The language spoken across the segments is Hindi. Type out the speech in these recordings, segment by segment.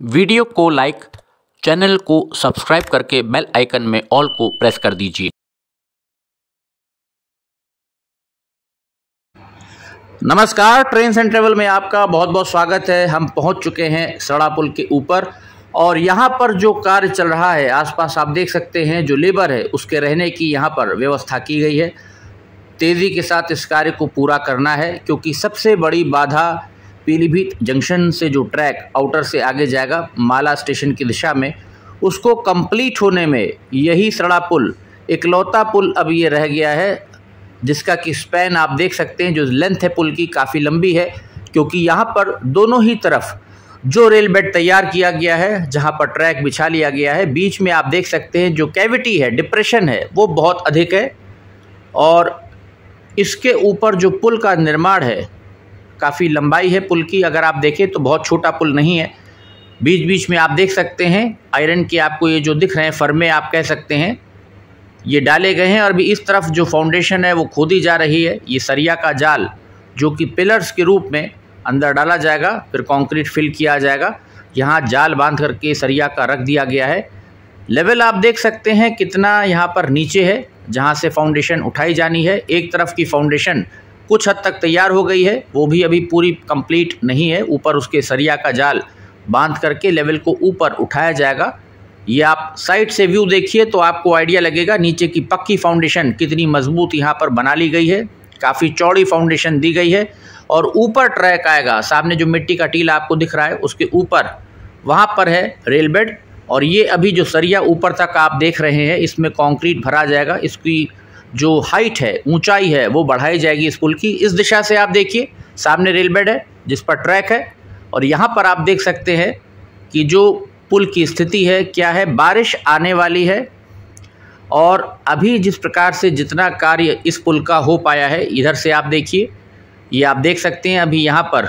वीडियो को लाइक, चैनल को सब्सक्राइब करके बेल आइकन में ऑल को प्रेस कर दीजिए। नमस्कार, ट्रेन्स एंड ट्रेवल में आपका बहुत बहुत स्वागत है। हम पहुंच चुके हैं सड़ा पुल के ऊपर और यहां पर जो कार्य चल रहा है, आसपास आप देख सकते हैं जो लेबर है उसके रहने की यहां पर व्यवस्था की गई है। तेज़ी के साथ इस कार्य को पूरा करना है क्योंकि सबसे बड़ी बाधा पीलीभीत जंक्शन से जो ट्रैक आउटर से आगे जाएगा माला स्टेशन की दिशा में, उसको कंप्लीट होने में यही सड़ा पुल इकलौता पुल अब ये रह गया है, जिसका कि स्पैन आप देख सकते हैं। जो लेंथ है पुल की काफ़ी लंबी है क्योंकि यहाँ पर दोनों ही तरफ जो रेल बेड तैयार किया गया है, जहाँ पर ट्रैक बिछा लिया गया है, बीच में आप देख सकते हैं जो कैविटी है, डिप्रेशन है, वो बहुत अधिक है। और इसके ऊपर जो पुल का निर्माण है, काफ़ी लंबाई है पुल की, अगर आप देखें तो बहुत छोटा पुल नहीं है। बीच बीच में आप देख सकते हैं आयरन के आपको ये जो दिख रहे हैं फर्मे आप कह सकते हैं, ये डाले गए हैं। और भी इस तरफ जो फाउंडेशन है वो खोदी जा रही है। ये सरिया का जाल जो कि पिलर्स के रूप में अंदर डाला जाएगा, फिर कंक्रीट फिल किया जाएगा। यहाँ जाल बांध करके सरिया का रख दिया गया है। लेवल आप देख सकते हैं कितना यहाँ पर नीचे है, जहाँ से फाउंडेशन उठाई जानी है। एक तरफ की फाउंडेशन कुछ हद तक तैयार हो गई है, वो भी अभी पूरी कंप्लीट नहीं है। ऊपर उसके सरिया का जाल बांध करके लेवल को ऊपर उठाया जाएगा। ये आप साइड से व्यू देखिए तो आपको आइडिया लगेगा नीचे की पक्की फाउंडेशन कितनी मजबूत यहाँ पर बना ली गई है। काफ़ी चौड़ी फाउंडेशन दी गई है और ऊपर ट्रैक आएगा। सामने जो मिट्टी का टीला आपको दिख रहा है उसके ऊपर वहाँ पर है रेल बेड। और ये अभी जो सरिया ऊपर तक आप देख रहे हैं इसमें कंक्रीट भरा जाएगा। इसकी जो हाइट है, ऊंचाई है, वो बढ़ाई जाएगी इस पुल की। इस दिशा से आप देखिए सामने रेल बेड है जिस पर ट्रैक है और यहाँ पर आप देख सकते हैं कि जो पुल की स्थिति है क्या है। बारिश आने वाली है और अभी जिस प्रकार से जितना कार्य इस पुल का हो पाया है, इधर से आप देखिए, ये आप देख सकते हैं अभी यहाँ पर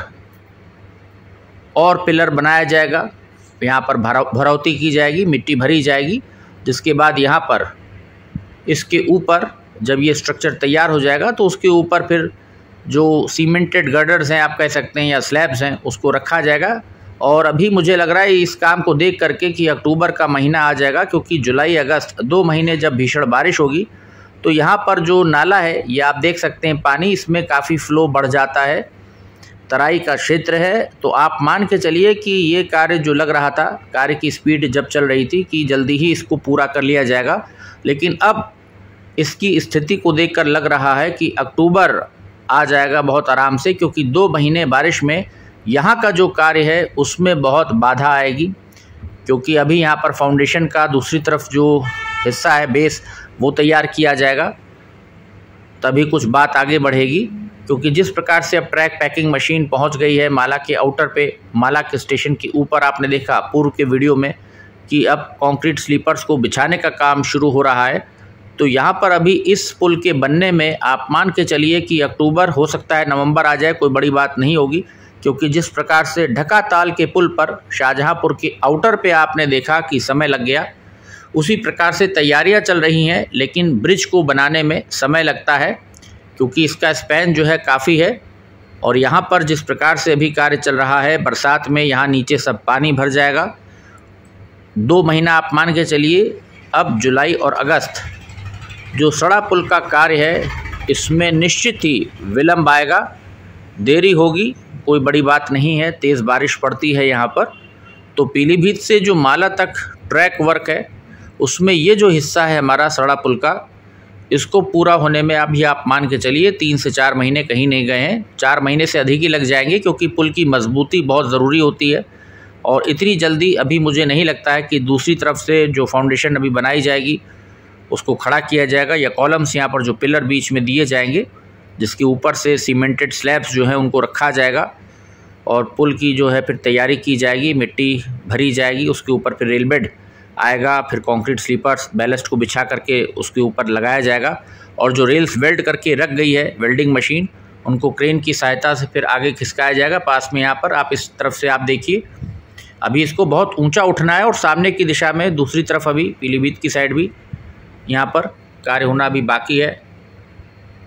और पिलर बनाया जाएगा। यहाँ पर भरौती की जाएगी, मिट्टी भरी जाएगी, जिसके बाद यहाँ पर इसके ऊपर जब ये स्ट्रक्चर तैयार हो जाएगा तो उसके ऊपर फिर जो सीमेंटेड गर्डर्स हैं आप कह सकते हैं या स्लैब्स हैं उसको रखा जाएगा। और अभी मुझे लग रहा है इस काम को देख करके कि अक्टूबर का महीना आ जाएगा, क्योंकि जुलाई अगस्त 2 महीने जब भीषण बारिश होगी तो यहाँ पर जो नाला है ये आप देख सकते हैं पानी इसमें काफ़ी फ्लो बढ़ जाता है। तराई का क्षेत्र है तो आप मान के चलिए कि ये कार्य जो लग रहा था, कार्य की स्पीड जब चल रही थी कि जल्दी ही इसको पूरा कर लिया जाएगा, लेकिन अब इसकी स्थिति को देखकर लग रहा है कि अक्टूबर आ जाएगा बहुत आराम से, क्योंकि 2 महीने बारिश में यहाँ का जो कार्य है उसमें बहुत बाधा आएगी। क्योंकि अभी यहाँ पर फाउंडेशन का दूसरी तरफ जो हिस्सा है, बेस, वो तैयार किया जाएगा, तभी कुछ बात आगे बढ़ेगी। क्योंकि जिस प्रकार से अब ट्रैक पैकिंग मशीन पहुँच गई है माला के आउटर पे, माला के स्टेशन के ऊपर आपने देखा पूर्व के वीडियो में कि अब कंक्रीट स्लीपर्स को बिछाने का काम शुरू हो रहा है। तो यहाँ पर अभी इस पुल के बनने में आप मान के चलिए कि अक्टूबर, हो सकता है नवंबर आ जाए, कोई बड़ी बात नहीं होगी। क्योंकि जिस प्रकार से ढका ताल के पुल पर शाहजहाँपुर के आउटर पे आपने देखा कि समय लग गया, उसी प्रकार से तैयारियाँ चल रही हैं, लेकिन ब्रिज को बनाने में समय लगता है क्योंकि इसका स्पैन जो है काफ़ी है। और यहाँ पर जिस प्रकार से अभी कार्य चल रहा है, बरसात में यहाँ नीचे सब पानी भर जाएगा। 2 महीना आप मान के चलिए, अब जुलाई और अगस्त जो सड़ा पुल का कार्य है इसमें निश्चित ही विलम्ब आएगा, देरी होगी, कोई बड़ी बात नहीं है। तेज़ बारिश पड़ती है यहाँ पर, तो पीलीभीत से जो माला तक ट्रैक वर्क है उसमें ये जो हिस्सा है हमारा सड़ा पुल का, इसको पूरा होने में अभी आप मान के चलिए 3 से 4 महीने कहीं नहीं गए हैं, 4 महीने से अधिक ही लग जाएंगे, क्योंकि पुल की मजबूती बहुत ज़रूरी होती है। और इतनी जल्दी अभी मुझे नहीं लगता है कि दूसरी तरफ से जो फाउंडेशन अभी बनाई जाएगी उसको खड़ा किया जाएगा, या कॉलम्स यहाँ पर जो पिलर बीच में दिए जाएंगे जिसके ऊपर से सीमेंटेड स्लैब्स जो हैं उनको रखा जाएगा। और पुल की जो है फिर तैयारी की जाएगी, मिट्टी भरी जाएगी, उसके ऊपर फिर रेल बेड आएगा, फिर कंक्रीट स्लीपर्स बैलेस्ट को बिछा करके उसके ऊपर लगाया जाएगा। और जो रेल्स वेल्ड करके रख गई है वेल्डिंग मशीन, उनको क्रेन की सहायता से फिर आगे खिसकाया जाएगा। पास में यहाँ पर आप इस तरफ से आप देखिए, अभी इसको बहुत ऊंचा उठना है और सामने की दिशा में दूसरी तरफ अभी पीलीभीत की साइड भी यहाँ पर कार्य होना अभी बाकी है।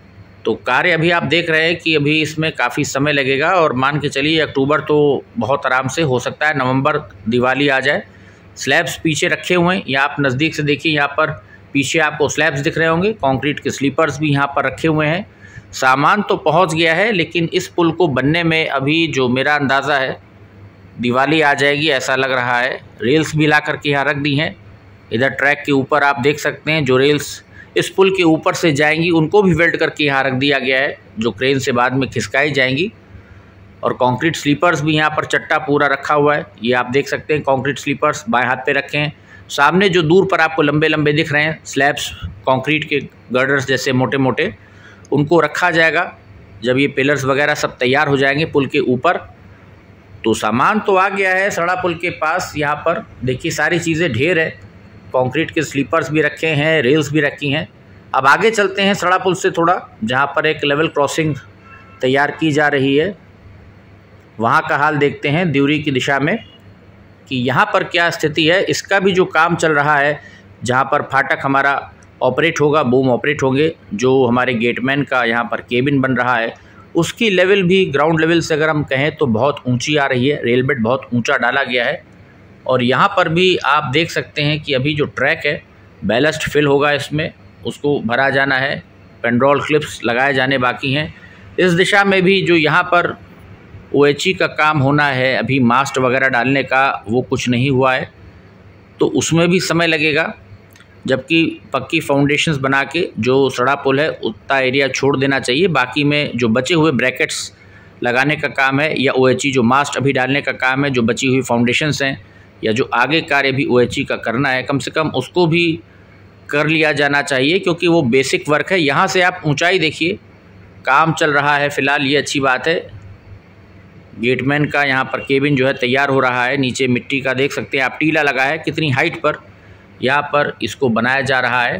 तो कार्य अभी आप देख रहे हैं कि अभी इसमें काफ़ी समय लगेगा और मान के चलिए अक्टूबर तो बहुत आराम से हो सकता है, नवंबर दिवाली आ जाए। स्लैब्स पीछे रखे हुए हैं, या आप नज़दीक से देखिए, यहाँ पर पीछे आपको स्लैब्स दिख रहे होंगे, कंक्रीट के स्लीपर्स भी यहाँ पर रखे हुए हैं। सामान तो पहुँच गया है, लेकिन इस पुल को बनने में अभी जो मेरा अंदाज़ा है दिवाली आ जाएगी ऐसा लग रहा है। रेल्स भी ला करके यहाँ रख दी हैं। इधर ट्रैक के ऊपर आप देख सकते हैं जो रेल्स इस पुल के ऊपर से जाएंगी उनको भी वेल्ड करके यहाँ रख दिया गया है, जो क्रेन से बाद में खिसकाई जाएंगी। और कंक्रीट स्लीपर्स भी यहाँ पर चट्टा पूरा रखा हुआ है, ये आप देख सकते हैं। कंक्रीट स्लीपर्स बाएं हाथ पे रखे हैं। सामने जो दूर पर आपको लंबे लंबे दिख रहे हैं स्लैब्स, कंक्रीट के गर्डर्स जैसे मोटे मोटे, उनको रखा जाएगा जब ये पिलर्स वगैरह सब तैयार हो जाएंगे पुल के ऊपर। तो सामान तो आ गया है सड़ा पुल के पास। यहाँ पर देखिए सारी चीज़ें ढेर है, कंक्रीट के स्लीपर्स भी रखे हैं, रेल्स भी रखी हैं। अब आगे चलते हैं सड़ा पुल से थोड़ा, जहाँ पर एक लेवल क्रॉसिंग तैयार की जा रही है, वहाँ का हाल देखते हैं दिउरी की दिशा में कि यहाँ पर क्या स्थिति है। इसका भी जो काम चल रहा है, जहाँ पर फाटक हमारा ऑपरेट होगा, बूम ऑपरेट होंगे, जो हमारे गेटमैन का यहाँ पर केबिन बन रहा है, उसकी लेवल भी ग्राउंड लेवल से अगर हम कहें तो बहुत ऊंची आ रही है। रेल बेड बहुत ऊंचा डाला गया है। और यहाँ पर भी आप देख सकते हैं कि अभी जो ट्रैक है बैलस्ट फिल होगा, इसमें उसको भरा जाना है, पेंड्रोल क्लिप्स लगाए जाने बाकी हैं। इस दिशा में भी जो यहाँ पर OHE का काम होना है, अभी मास्ट वगैरह डालने का, वो कुछ नहीं हुआ है, तो उसमें भी समय लगेगा। जबकि पक्की फाउंडेशंस बना के जो सड़ा पुल है उतना एरिया छोड़ देना चाहिए, बाकी में जो बचे हुए ब्रैकेट्स लगाने का काम है या OHE जो मास्ट अभी डालने का काम है, जो बची हुई फाउंडेशंस हैं या जो आगे कार्य भी OHE का करना है, कम से कम उसको भी कर लिया जाना चाहिए, क्योंकि वो बेसिक वर्क है। यहाँ से आप ऊंचाई देखिए, काम चल रहा है फ़िलहाल, ये अच्छी बात है। गेटमैन का यहाँ पर केबिन जो है तैयार हो रहा है। नीचे मिट्टी का देख सकते हैं आप टीला लगा है, कितनी हाइट पर यहाँ पर इसको बनाया जा रहा है,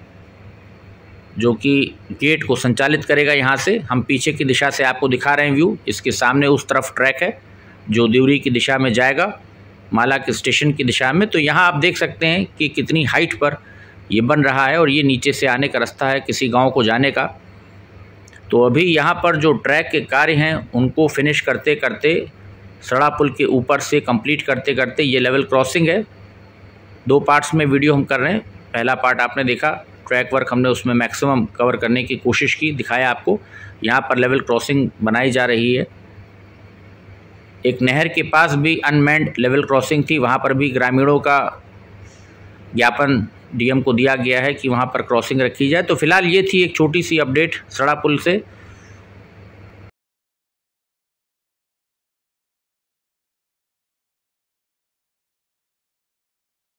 जो कि गेट को संचालित करेगा। यहाँ से हम पीछे की दिशा से आपको दिखा रहे हैं व्यू। इसके सामने उस तरफ ट्रैक है जो दिउरी की दिशा में जाएगा, माला के स्टेशन की दिशा में। तो यहाँ आप देख सकते हैं कि कितनी हाइट पर ये बन रहा है, और ये नीचे से आने का रास्ता है किसी गांव को जाने का। तो अभी यहाँ पर जो ट्रैक के कार्य हैं उनको फिनिश करते करते, सड़ा पुल के ऊपर से कंप्लीट करते करते, ये लेवल क्रॉसिंग है। 2 पार्ट्स में वीडियो हम कर रहे हैं। पहला पार्ट आपने देखा, ट्रैक वर्क हमने उसमें मैक्सिमम कवर करने की कोशिश की, दिखाया आपको। यहाँ पर लेवल क्रॉसिंग बनाई जा रही है। एक नहर के पास भी अनमैन्ड लेवल क्रॉसिंग थी, वहाँ पर भी ग्रामीणों का ज्ञापन DM को दिया गया है कि वहाँ पर क्रॉसिंग रखी जाए। तो फिलहाल ये थी एक छोटी सी अपडेट सड़ा पुल से।